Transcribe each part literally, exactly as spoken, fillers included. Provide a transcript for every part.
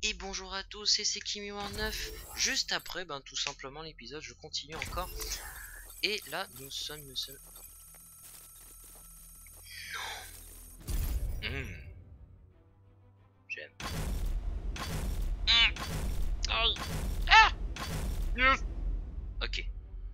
Et bonjour à tous, et c'est Kimi neuf. Juste après, ben tout simplement l'épisode, je continue encore. Et là, nous sommes, nous sommes... Non. Mmh. J'aime. Mmh. Aïe. Ah. Mmh. Ok.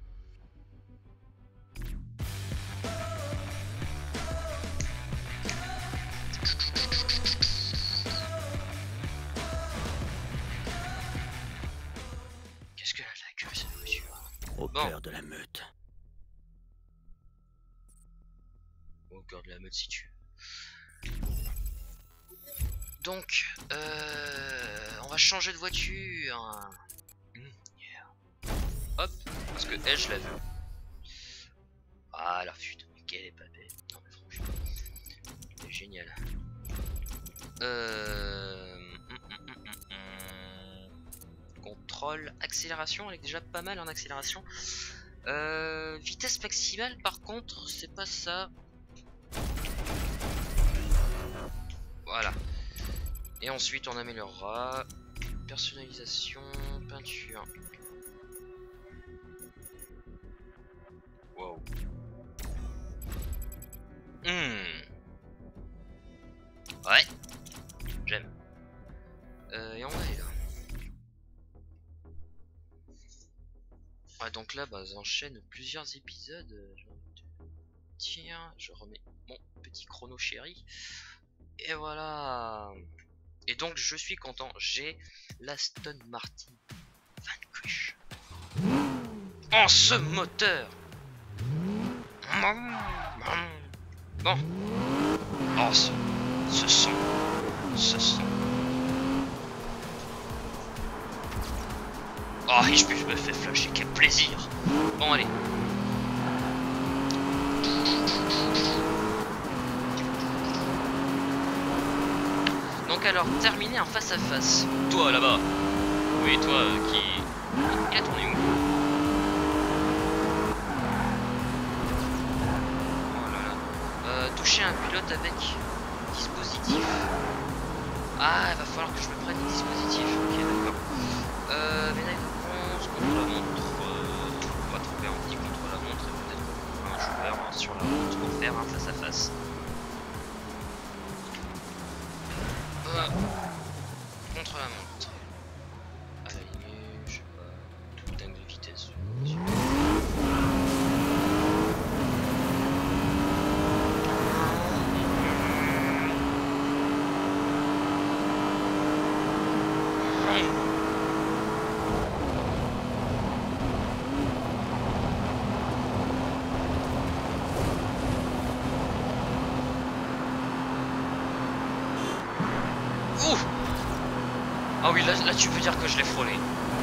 Qu'est-ce que la queue, cette voiture? Au bon. cœur de la meute. Au cœur de la meute, si tu veux. Donc, euh, on va changer de voiture. Mmh, yeah. Hop, parce que elle, je l'ai vu. Ah la putain, quelle est pas belle. Non mais franchement, c'est génial. Euh... Hum, hum, hum, hum. Contrôle, accélération, elle est déjà pas mal en accélération. Euh... Vitesse maximale, par contre, c'est pas ça. Voilà. Et ensuite, on améliorera. Personnalisation, peinture. Wow. Hmm. Ouais. J'aime. Euh, et on va aller là. Ouais, donc là, bah, j'enchaîne plusieurs épisodes. Tiens, je remets mon petit chrono chéri. Et voilà. Et donc, je suis content. J'ai l'Aston Martin Vanquish. En ce moteur. Bon. Oh, ce, ce son. Ce son. Oh, et je, je me fais flasher, quel plaisir. Bon, allez. Donc alors, terminer en face à face. Toi, là-bas. Oui, toi, euh, qui... Il a tourné où? Oh là là. Euh, toucher un pilote avec dispositif. Ah, il va falloir que je me prenne des dispositifs. Ok, d'accord. Euh, médaille de bronze, contre la montre. Euh, on va trouver un petit contre la montre et peut-être un joueur hein, sur la route pour faire un face à face. Euh, contre la montre. À la limite, je sais pas, tout dingue de vitesse. Ah oui, là, là tu peux dire que je l'ai frôlé.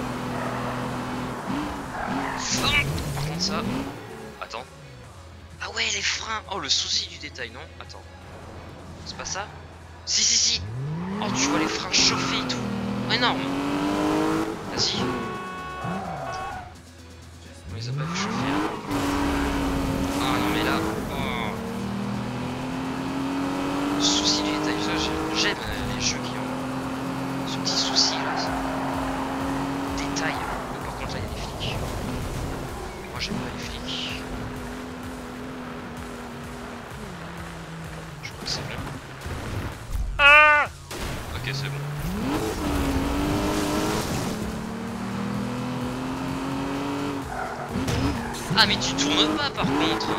Par contre ça... Attends. Ah ouais, les freins. Oh, le souci du détail, non? Attends. C'est pas ça? Si, si, si. Oh, tu vois les freins chauffés et tout. Énorme. Vas-y. On les a pas vu chauffer là. Ah non mais là... Oh. Le souci du détail, j'aime les jeux qui ont... ce petit souci là, détail. Mais par contre là il y a des flics. Moi j'aime pas les flics. Je crois que c'est bon. Ah, ok, c'est bon. Ah mais tu tournes pas par contre.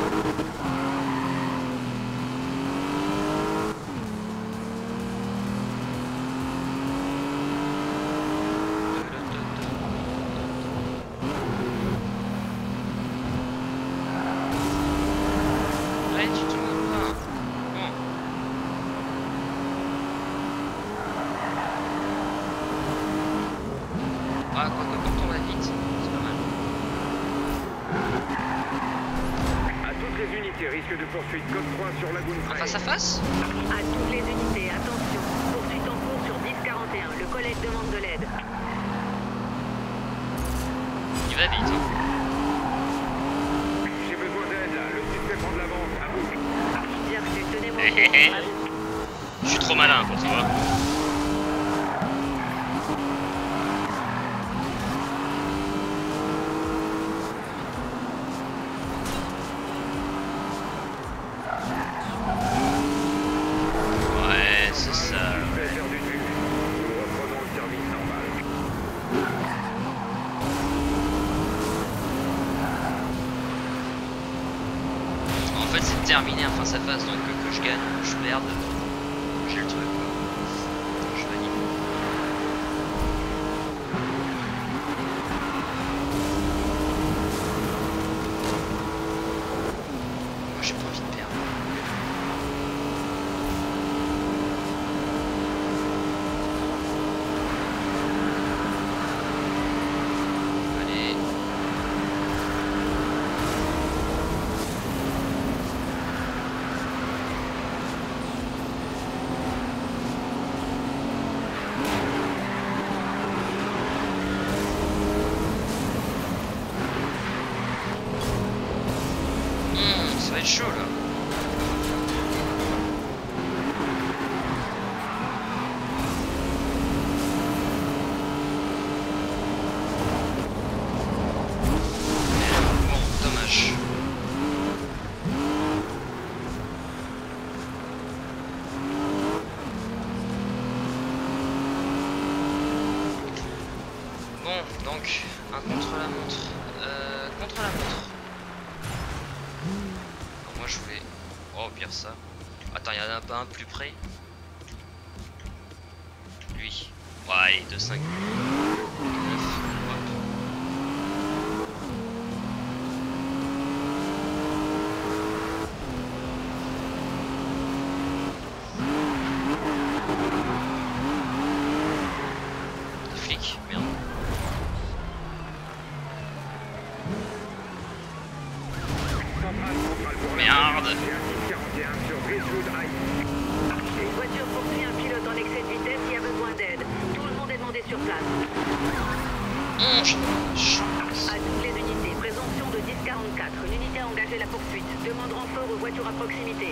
Ah, quoi que quand on va vite, c'est pas mal. À toutes les unités, risque de poursuite code trois sur Lagoon En Trail. face à face? À toutes les unités, attention. Poursuite en cours sur dix quarante et un. Le collègue demande de l'aide. Il va vite. Hein. J'ai besoin d'aide là. Le suspect prend de l'avance. À vous. Bien reçu, tenez-moi au Hé hé hé. courant. À vous. Je suis trop malin pour toi. terminer un face à face, donc que, que je gagne ou que je perde, j'ai le truc quoi. Je valide. Moi j'ai pas envie de perdre. Allez. Mmh, ça va être chaud là. Bon, dommage. Bon, donc, un contre la montre. Euh, contre la montre. Alors, moi je voulais. Oh, pire ça. Attends, il y en a pas un plus près. Lui. Ouais, allez, deux cinq. Des flics, merde. Centrale, centrale pour la Merde. J'ai un dix quarante et un sur Ridgewood High. Une voiture poursuit un pilote en excès de vitesse qui a besoin d'aide. Tout le monde est demandé sur place. Mmh, chance. À toutes les unités, présomption de dix quarante-quatre. Une unité a engagé la poursuite. Demande renfort aux voitures à proximité.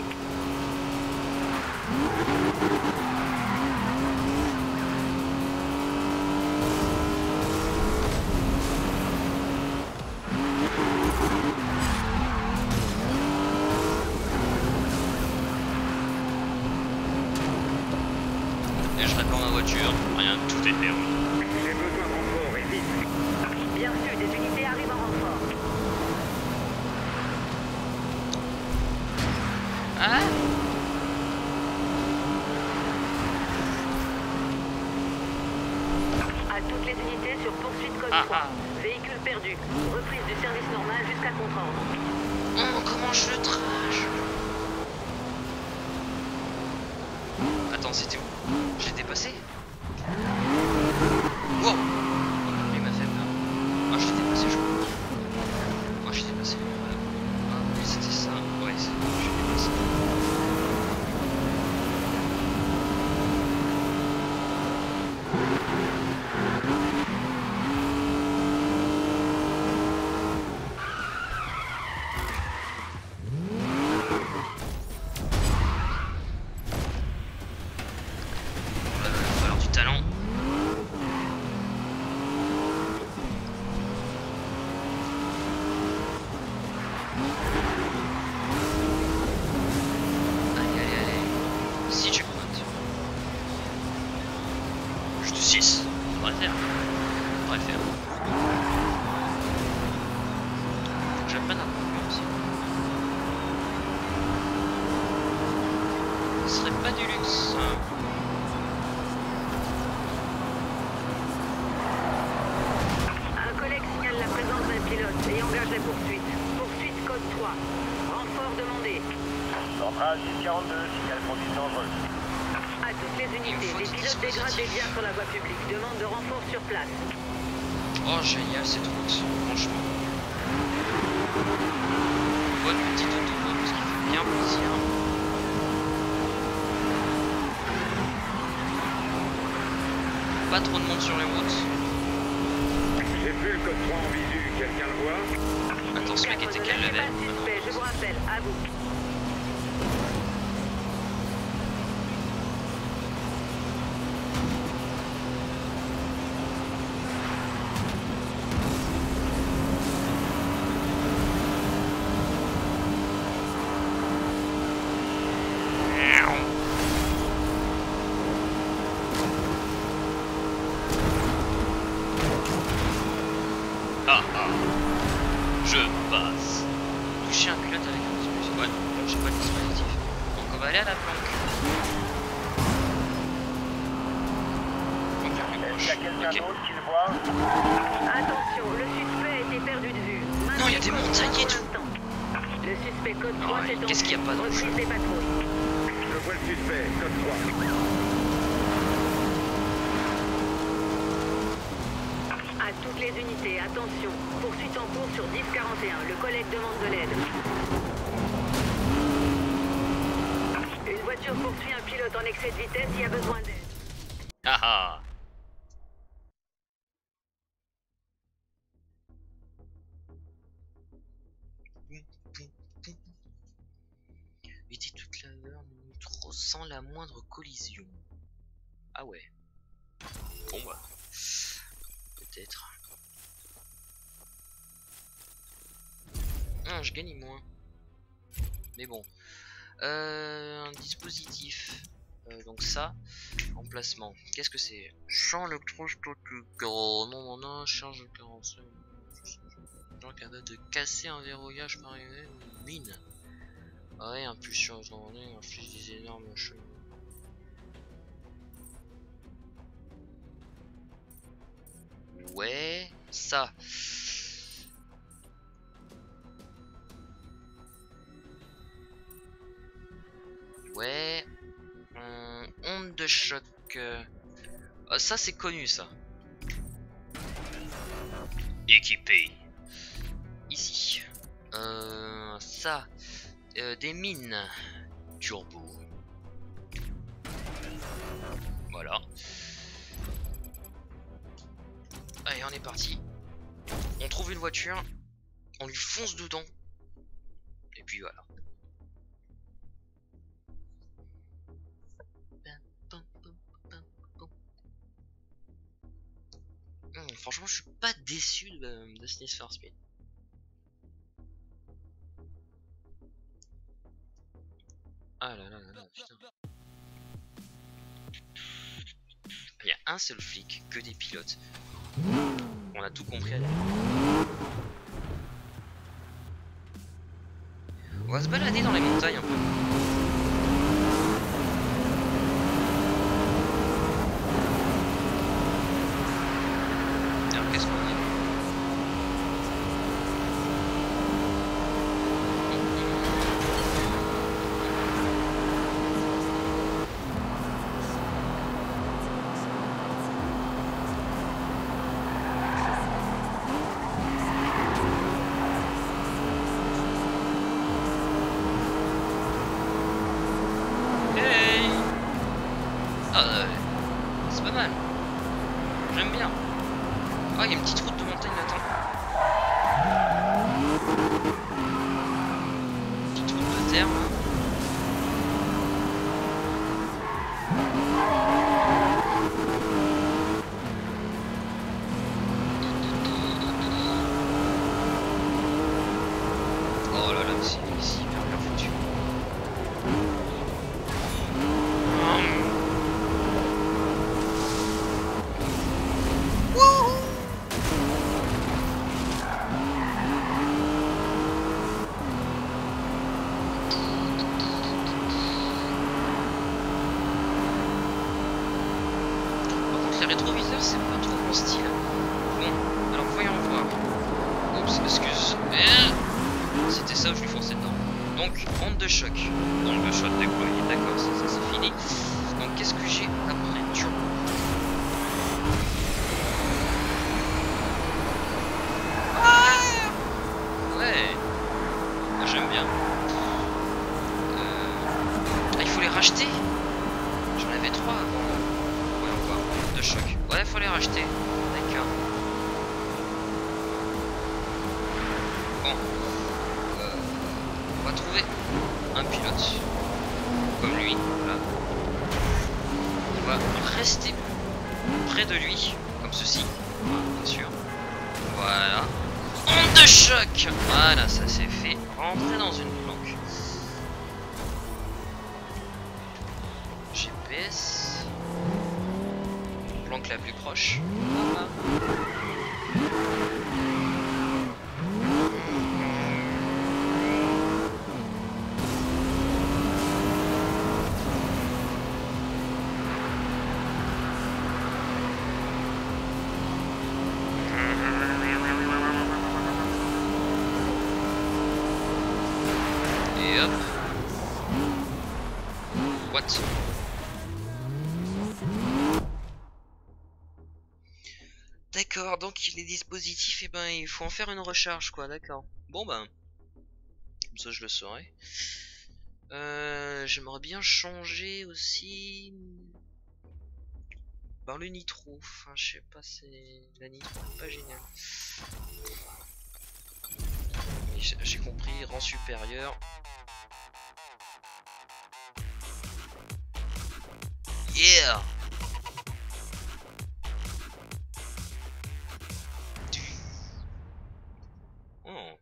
Et je réponds ma voiture. Rien, tout est permis. J'ai besoin de renfort et vite. Bien sûr, des unités arrivent en renfort. Ah. À toutes les unités sur poursuite code Ah, trois. ah. Véhicule perdu. Reprise du service normal jusqu'à contre-ordre. Oh, comment je le trash. Attends, c'était où? J'ai dépassé? Wow. Il m'a fait peur. Ah, j'ai dépassé, je crois. Ah, j'ai dépassé. Ah, oui, c'était ça. Ouais, c'est bon, j'ai dépassé. Là, il va falloir du talent. Allez, allez, allez. six checkpoints. Juste six. On devrait le faire. On devrait le faire. Faut que j'apprenne à conduire aussi. Ce serait pas du luxe. Un collègue signale la présence d'un pilote et engage la poursuite. Poursuite code trois. Renfort demandé. Centrale dix quarante-deux, signal conduite dangereuse. À toutes les unités, des pilotes dégradent des biens sur la voie publique. Demande de renfort sur place. Oh, génial cette route, franchement. Bonne petite autoroute qui fait bien plaisir. Pas trop de monde sur les routes. J'ai vu le code trois en visu. Quelqu'un le voit? Attends, ce mec était quel level? Suspect, je vous rappelle, à vous. Ah ah, je passe. Toucher un pilote avec un petit plus. Ouais, aller à la planque. Encore plus Est-ce qu'il y a proche. quelqu'un Ok. d'autre qui le voit? Attention, le suspect a été perdu de vue. Non, il y a des montagnes et tout. Le suspect code trois Ah, s'est qu'est-ce qu'il y a pas dans le Reprise jeu? des patrouilles. Je vois le suspect, code trois. À toutes les unités, attention. Poursuite en cours sur dix quarante et un. Le collègue demande de l'aide. Une voiture poursuit un pilote en excès de vitesse qui a besoin d'aide. Ah ah. Éviter toute la heure trop sans la moindre collision. Ah ouais. Bon bah. Peut-être. Non, je gagne moins. Mais bon. Euh, un dispositif. Euh, donc ça. Emplacement. Qu'est-ce que c'est? Champ électrostatique. Oh non, non, non. Charge de quarante-cinq. Donc capable de casser un verrouillage par une mine. Ah ouais, impulsion journée, inflige des énormes choses. Ouais, ça. Ouais. Hum, onde de choc. Euh... Ah, ça c'est connu ça. Équipé. Ici. Euh, ça. Euh, des mines. Turbo. Voilà. Allez, on est parti. On trouve une voiture. On lui fonce dedans. Et puis voilà. Hum, franchement, je suis pas déçu de, de ce Need for Speed. Ah là là là là, putain. Il y a un seul flic, que des pilotes. On a tout compris à la... On va se balader dans les montagnes un peu. Alors qu'est-ce qu'on a? J'aime bien. Ah, il y a une petite route de montagne là-dedans. Petite route de terre là. Oh là là, c'est hyper bien foutu. Les rétroviseurs, c'est pas trop mon style. Bon, alors voyons voir. Oups, excuse. C'était ça où je lui fonçais dedans. Donc, onde de choc. Onde de choc déployée, d'accord, ça, ça c'est fini. Donc, qu'est-ce que j'ai après? Turbo. Ah ouais. J'aime bien. Euh... Ah, il faut les racheter. J'en avais trois avant. De choc. Ouais, faut les racheter. D'accord. Bon. Euh, on va trouver un pilote. Comme lui. Voilà. On va rester près de lui. Comme ceci. Bien sûr. Voilà. Onde de choc. Voilà, ça s'est fait rentrer dans une planque. G P S. Planque la plus proche. Voilà. D'accord, donc les dispositifs, et ben il faut en faire une recharge quoi, d'accord. Bon ben, comme ça je le saurai. Euh, J'aimerais bien changer aussi par le nitro. Enfin, je sais pas, c'est la nitro pas génial. J'ai compris, rang supérieur. Yeah. Oh.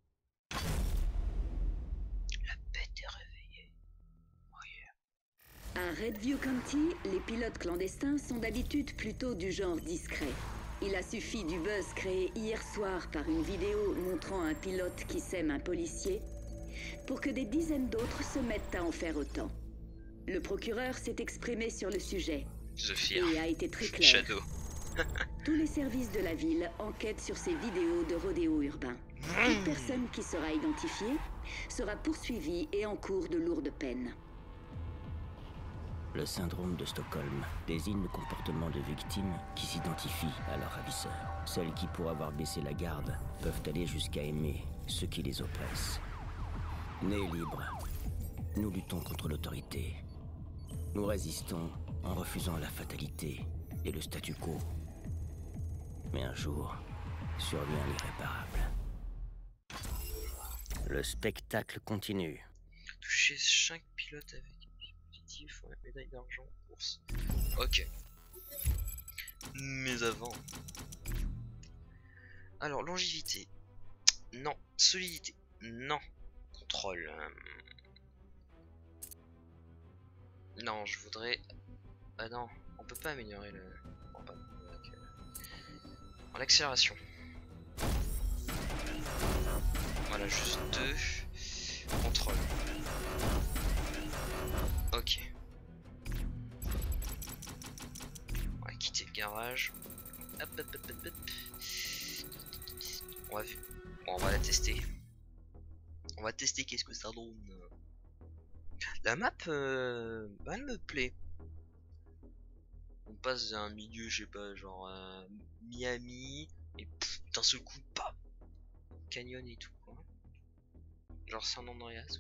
La bête est réveillée. Oh yeah. À Redview County, les pilotes clandestins sont d'habitude plutôt du genre discret. Il a suffi du buzz créé hier soir par une vidéo montrant un pilote qui sème un policier pour que des dizaines d'autres se mettent à en faire autant. Le procureur s'est exprimé sur le sujet et a été très clair. Shadow. Tous les services de la ville enquêtent sur ces vidéos de rodéo urbain. Toute personne qui sera identifiée sera poursuivie et encourt de lourdes peines. Le syndrome de Stockholm désigne le comportement de victimes qui s'identifient à leur ravisseur. Celles qui, pour avoir baissé la garde, peuvent aller jusqu'à aimer ceux qui les oppressent. Nés libres, nous luttons contre l'autorité. Nous résistons en refusant la fatalité et le statu quo. Mais un jour, survient l'irréparable. Le spectacle continue. Toucher cinq pilotes avec dispositif, ouais, médaille d'argent, course. Ok. Mais avant. Alors, longévité. Non. Solidité. Non. Contrôle. Non, je voudrais... Ah non, on peut pas améliorer le... Bon, pas... Donc, euh... en accélération. Voilà, juste deux. Contrôle. Ok. On va quitter le garage. Hop, hop, hop, hop, hop. On va... Bon, on va la tester. On va tester qu'est-ce que ça donne. La map, euh, bah, elle me plaît. On passe d'un milieu, je sais pas, genre euh, Miami, et d'un seul coup, pas canyon et tout, quoi. Genre San Andreas.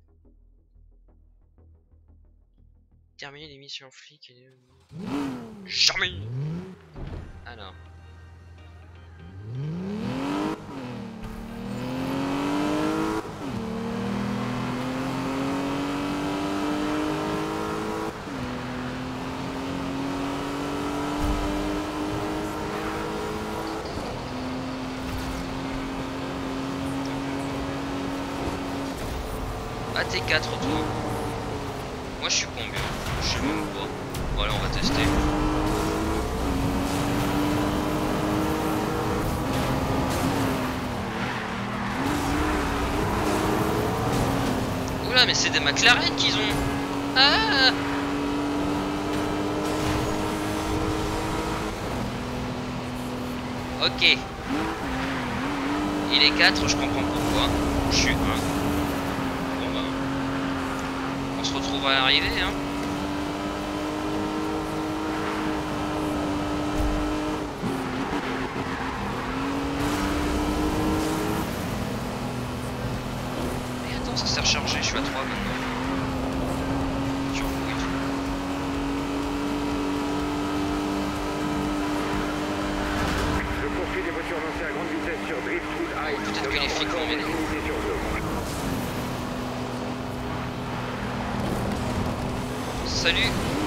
Terminer les missions flics et... Jamais. Alors. A T quatre toi. Moi je suis combien? Je sais même pas. Voilà, on va tester. Oula, mais c'est des McLaren qu'ils ont. Ah. Ok. Il est quatre, je comprends pourquoi. Je suis un. On se retrouve à l'arrivée, hein. Et attends, ça s'est rechargé, je suis à trois maintenant. Sur vous et tout. Je poursuis des voitures lancées à grande vitesse sur Driftwood High. Peut-être que les flics vont m'aider. Salut.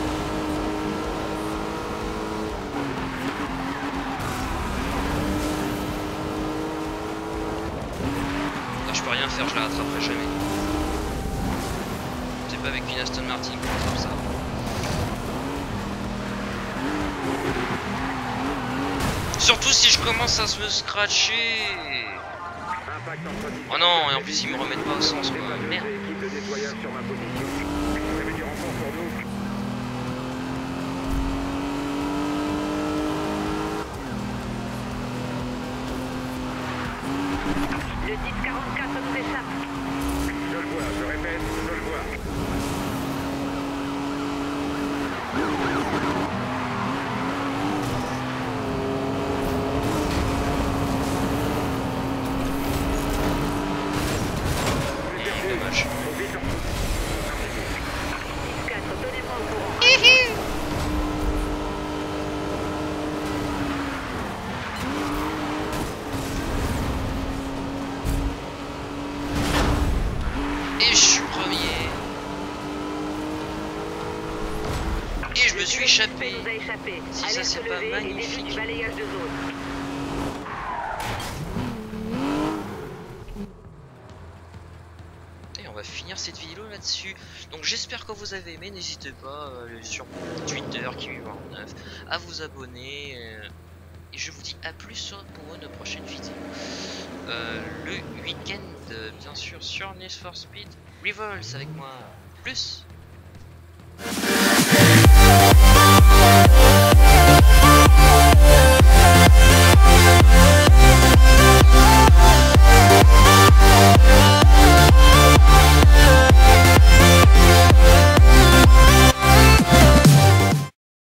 Là, je peux rien faire, je la rattraperai jamais. C'est pas avec une Aston Martin qu'on rattrape ça. Surtout si je commence à se me scratcher. Oh non, et en plus ils me remettent pas au sens quoi. Merde. Le dix quarante-quatre nous échappe. Je le vois, je répète, je le vois. échappé. nous a échappé. Si Allez ça, se c'est pas lever et début magnifique. du balayage de zone. Et on va finir cette vidéo là-dessus. Donc j'espère que vous avez aimé. N'hésitez pas euh, aller sur mon Twitter qui neuf à vous abonner. euh, Et je vous dis à plus pour une prochaine vidéo. Euh, le week-end, euh, bien sûr, sur Need for Speed Revolts avec moi. Plus.